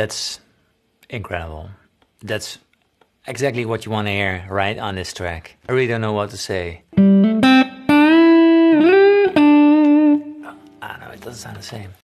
That's incredible. That's exactly what you want to hear right on this track. I really don't know what to say. I don't know, it doesn't sound the same.